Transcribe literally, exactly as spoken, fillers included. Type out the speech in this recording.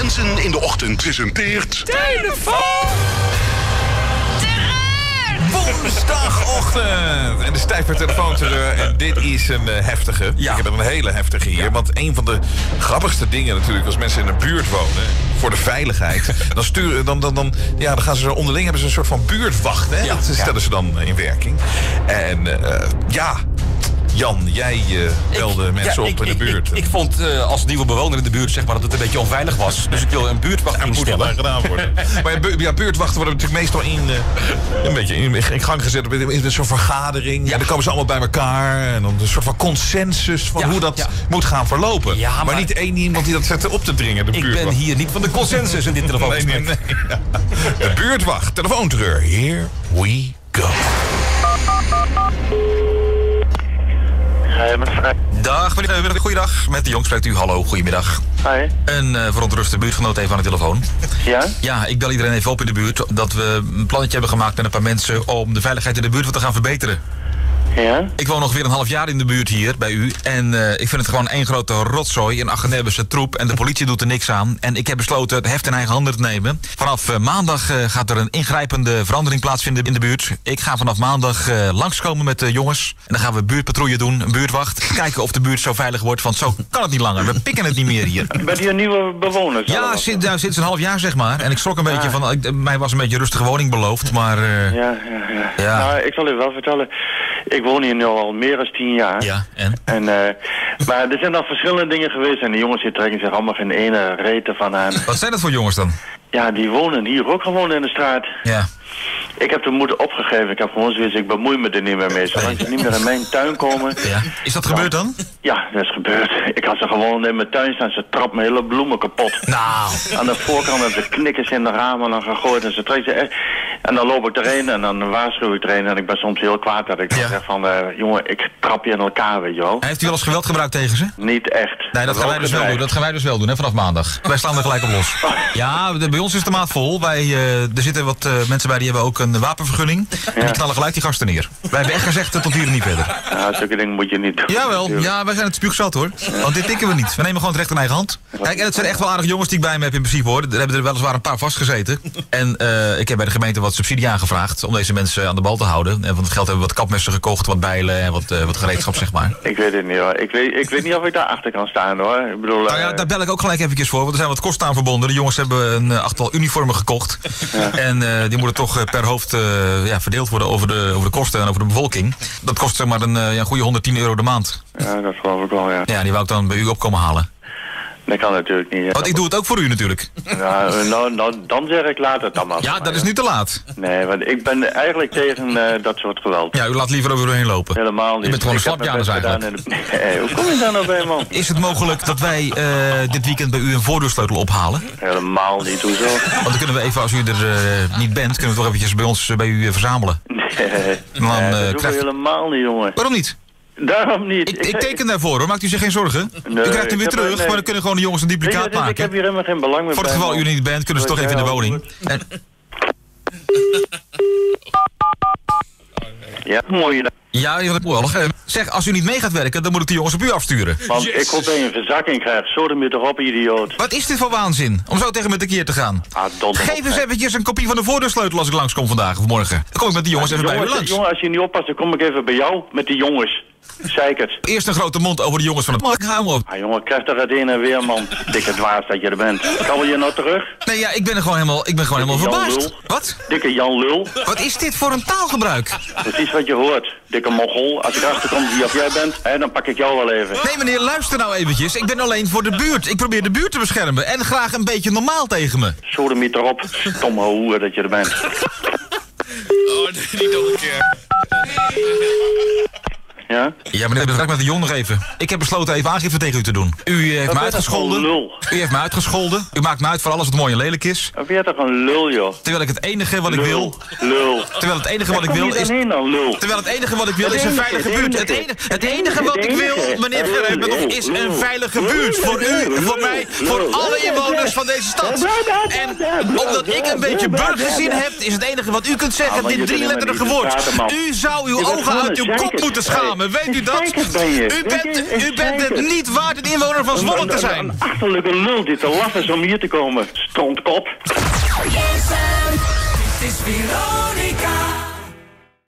Jensen in de ochtend presenteert... Telefoon! Woensdagochtend! En het is tijd voor telefoonterreur. En dit is een uh, heftige. Ja. Ik heb een hele heftige hier. Ja. Want een van de grappigste dingen natuurlijk... als mensen in een buurt wonen... voor de veiligheid... dan, sturen, dan, dan, dan, ja, dan gaan ze zo onderling... hebben ze een soort van buurtwacht. Hè? Ja. Dat stellen ja. ze dan in werking. En uh, ja... Jan, jij uh, belde ik, mensen ja, op ik, in de buurt. Ik, ik, ik vond uh, als nieuwe bewoner in de buurt zeg maar, dat het een beetje onveilig was. Dus ik wil een buurtwacht instellen. Dat moet wel gedaan worden. Maar bu ja, buurtwachten worden natuurlijk meestal in, uh, een beetje in, in gang gezet. In, in een soort vergadering. Ja. En dan komen ze allemaal bij elkaar. En dan een soort van consensus van ja, hoe dat ja. moet gaan verlopen. Ja, maar, maar niet één iemand die dat zet op te dringen. De ik buurtwacht. ben hier niet van de consensus in dit telefoongesprek. Nee, nee, nee. Ja. De buurtwacht, telefoonterreur. Here we go. Dag, meneer. Goeiedag. Met de Jong spreekt u. Hallo, goedemiddag. Hi. Een uh, verontruste buurtgenoot even aan de telefoon. Ja? Ja, ik bel iedereen even op in de buurt... dat we een plannetje hebben gemaakt met een paar mensen... om de veiligheid in de buurt wat te gaan verbeteren. Ja? Ik woon nog weer een half jaar in de buurt hier, bij u. En uh, ik vind het gewoon één grote rotzooi, een Aggenebbische troep... en de politie doet er niks aan. En ik heb besloten het heft in eigen handen te nemen. Vanaf uh, maandag uh, gaat er een ingrijpende verandering plaatsvinden in de buurt. Ik ga vanaf maandag uh, langskomen met de jongens. En dan gaan we buurtpatrouille doen, een buurtwacht. Kijken of de buurt zo veilig wordt, want zo kan het niet langer. We pikken het niet meer hier. Bent u een nieuwe bewoner? Ja, sinds, nou, sinds een half jaar zeg maar. En ik schrok een beetje ah. van... Ik, mij was een beetje een rustige woning beloofd, maar... Uh, ja, ja, ja, ja. Nou, ik zal u wel vertellen... Ik woon hier nu al meer dan tien jaar. Ja, en? en uh, maar er zijn al verschillende dingen geweest en de jongens die trekken zich allemaal geen ene reet ervan aan. Wat zijn dat voor jongens dan? Ja, die wonen hier ook gewoon in de straat. Ja. Ik heb de moed opgegeven. Ik heb gewoon zoiets, ik bemoei me er niet meer mee. Zolang ze niet meer in mijn tuin komen... Ja. Is dat gebeurd dan? Ja, dat is gebeurd. Ik had ze gewoon in mijn tuin staan. Ze trapt mijn hele bloemen kapot. Nou. Aan de voorkant hebben ze knikkers in de ramen dan gegooid. En ze trekt ze echt... En dan loop ik erheen en dan waarschuw ik erheen. En ik ben soms heel kwaad dat ik ja. zeg van... Uh, jongen, ik trap je in elkaar, weet je wel. Heeft u wel eens geweld gebruikt tegen ze? Niet echt. Nee, dat, dat gaan wij dus wel doen. Dat gaan wij dus wel doen, hè, vanaf maandag. Wij slaan er gelijk op los. Ja, de, bij ons is de maat vol. Wij, uh, er zitten wat uh, mensen bij die hebben ook een wapenvergunning. Ja. En die knallen gelijk die gasten neer. Wij hebben echt gezegd uh, tot hier en niet verder. Ja, zulke dingen moet je niet doen. Jawel, natuurlijk. Ja, wij zijn het spuugzat hoor. Want dit tikken we niet. We nemen gewoon het recht in eigen hand. Kijk, en het zijn echt wel aardige jongens die ik bij me heb in principe hoor. Er hebben er weliswaar een paar vastgezeten. En uh, ik heb bij de gemeente wat subsidie aangevraagd om deze mensen aan de bal te houden. En van het geld hebben we wat kapmessen gekocht, wat bijlen en wat, uh, wat gereedschap zeg maar. Ik weet het niet hoor. Ik weet, ik weet niet of ik daar achter kan staan hoor. Ik bedoel, nou ja, daar bel ik ook gelijk eventjes voor, want er zijn wat kosten aan verbonden. De jongens hebben een uh, achttal uniformen gekocht. Ja. En uh, die moeten toch uh, per hoofd uh, ja, verdeeld worden over de, over de kosten en over de bevolking. Dat kost zeg maar een, uh, ja, een goede honderdtien euro de maand. Ja, dat geloof ik wel, ja. Ja, die wou ik dan bij u opkomen halen. Dat kan natuurlijk niet. Ja. Want ik doe het ook voor u natuurlijk. Ja, nou, nou, dan zeg ik laat het dan maar. Ja, dat maar, is nu te laat. Nee, want ik ben eigenlijk tegen uh, dat soort geweld. Ja, u laat liever over u heen lopen. Helemaal niet. Je bent gewoon een slapjanus eigenlijk. De... Nee, hoe kom je daar nou bij, man? Is het mogelijk dat wij uh, dit weekend bij u een voordeursleutel ophalen? Helemaal niet, hoezo? Want dan kunnen we even, als u er uh, niet bent, kunnen we toch eventjes bij ons uh, bij u uh, verzamelen. Nee, dan, uh, nee dat krijgt... helemaal niet, jongen. Waarom niet? Daarom niet. Ik, ik teken daarvoor hoor, maakt u zich geen zorgen. Nee, u krijgt hem weer terug, nee. Maar dan kunnen gewoon de jongens een duplicaat nee, maken. Ik heb hier helemaal geen belang meer. Voor het geval u er niet bent, kunnen ze toch even in de woning. En... Ja, mooi. Ja, zeg, als u niet mee gaat werken, dan moet ik de jongens op u afsturen. Want yes. Ik hoop dat je een verzakking krijgt. Zo dan je toch op, idioot. Wat is dit voor waanzin? Om zo tegen me tekeer te gaan. Ah, Geef eens eventjes een kopie van de voordeursleutel als ik langskom vandaag of morgen. Dan kom ik met die jongens ja, even jongens, bij u langs. Jongen, als je niet oppast, dan kom ik even bij jou met die jongens. Zeker. Eerst een grote mond over de jongens van het markt. Hou op. Ah, jongen, krijg toch het een en weer, man. Dikke dwaas dat je er bent. Kan je nou terug? Nee, ja, ik ben er gewoon helemaal, ik ben gewoon dikke helemaal verbaasd. Lul. Wat? Dikke Jan Lul. Wat is dit voor een taalgebruik? Precies wat je hoort. Dikke mogol. Als ik achterkom wie of jij bent, hè, dan pak ik jou wel even. Nee, meneer, luister nou eventjes. Ik ben alleen voor de buurt. Ik probeer de buurt te beschermen. En graag een beetje normaal tegen me. Sodemiet erop. Stomme hoer dat je er bent. Oh, nee, niet nog een keer. Ja? Ja, meneer, bedankt met de Jon nog even. Ik heb besloten even aangifte tegen u te doen. U heeft me uitgescholden. U heeft me uitgescholden. U maakt me uit voor alles wat mooi en lelijk is. Ben je toch een lul, joh? Terwijl ik het enige wat ik wil... Lul. Terwijl het enige wat ik wil is... Terwijl het enige wat ik wil is een veilige buurt. Het enige, het enige wat ik wil, meneer Verheven, is een veilige buurt. Voor u, voor mij, voor alle inwoners van deze stad. En omdat ik een beetje burgerzin heb, is het enige wat u kunt zeggen dit drieletterige woord. U zou uw ogen uit uw kop moeten schamen. dame. Weet u dat? Ben je. U bent, je, u bent het niet waard een inwoner van Zwolle te zijn. Een, een, een achterlijke lul die te laf is om hier te komen. Stontkop. Yes,